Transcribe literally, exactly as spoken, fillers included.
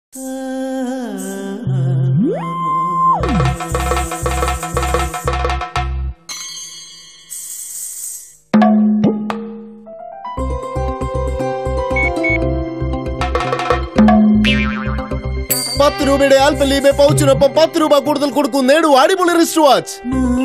പത്ത് രൂപയുടെ ആൽഫൻലീബെ പൗച്ചിനൊപ്പം പത്ത് രൂപ കൂടുതൽ കൊടുക്കും. നേടൂ അടിപൊളി റിസ്റ്റ് വാച്ച്.